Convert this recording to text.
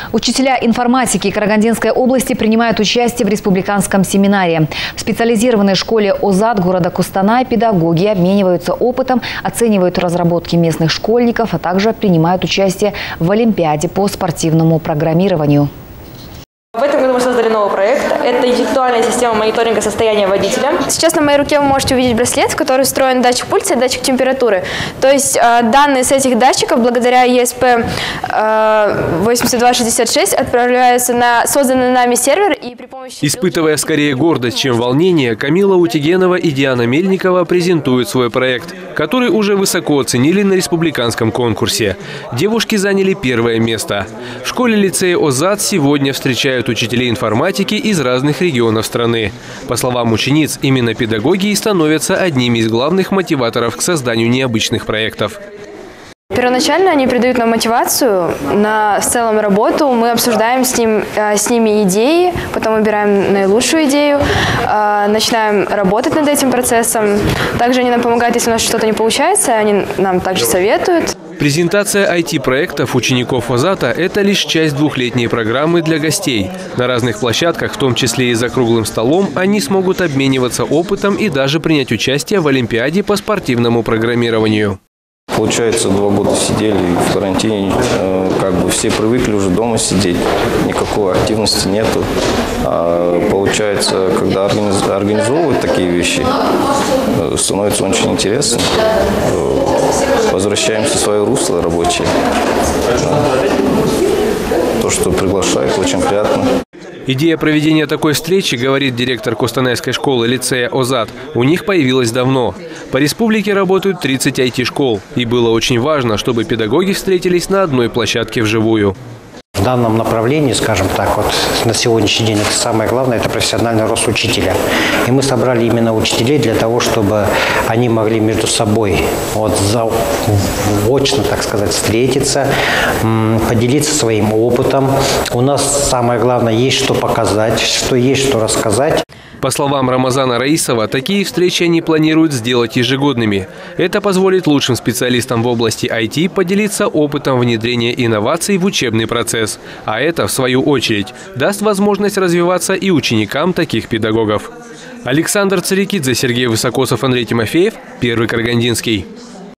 Учителя информатики Карагандинской области принимают участие в республиканском семинаре. В специализированной школе ОЗАТ города Костанай педагоги обмениваются опытом, оценивают разработки местных школьников, а также принимают участие в Олимпиаде по спортивному программированию. В этом году мы создали новый проект. Это интеллектуальная система мониторинга состояния водителя. Сейчас на моей руке вы можете увидеть браслет, в который встроен датчик пульса и датчик температуры. То есть данные с этих датчиков благодаря ESP 8266 отправляются на созданный нами сервер. И при помощи... Испытывая скорее гордость, чем волнение, Камила Утигенова и Диана Мельникова презентуют свой проект, который уже высоко оценили на республиканском конкурсе. Девушки заняли первое место. В школе-лицее ОЗАТ сегодня встречают учителей информатики из разных регионов страны. По словам учениц, именно педагоги и становятся одними из главных мотиваторов к созданию необычных проектов. Первоначально они придают нам мотивацию на в целом работу. Мы обсуждаем с ними идеи, потом выбираем наилучшую идею, начинаем работать над этим процессом. Также они нам помогают, если у нас что-то не получается, они нам также советуют. Презентация IT-проектов учеников ОЗАТа – это лишь часть двухлетней программы для гостей. На разных площадках, в том числе и за круглым столом, они смогут обмениваться опытом и даже принять участие в Олимпиаде по спортивному программированию. Получается, 2 года сидели в карантине, как бы все привыкли уже дома сидеть, никакой активности нету. А получается, когда организовывают такие вещи, становится очень интересно. Возвращаемся в свое русло рабочее. То, что приглашают, очень приятно. Идея проведения такой встречи, говорит директор Костанайской школы-лицея ОЗАТ, у них появилась давно. По республике работают 30 IT-школ. И было очень важно, чтобы педагоги встретились на одной площадке вживую. В данном направлении, скажем так, вот на сегодняшний день это самое главное, это профессиональный рост учителя. И мы собрали именно учителей для того, чтобы они могли между собой вот заочно, так сказать, встретиться, поделиться своим опытом. У нас самое главное есть что показать, что есть что рассказать. По словам Рамазана Раисова, такие встречи они планируют сделать ежегодными. Это позволит лучшим специалистам в области IT поделиться опытом внедрения инноваций в учебный процесс. А это, в свою очередь, даст возможность развиваться и ученикам таких педагогов. Александр Царикидзе, Сергей Высокосов, Андрей Тимофеев, Первый Карагандинский.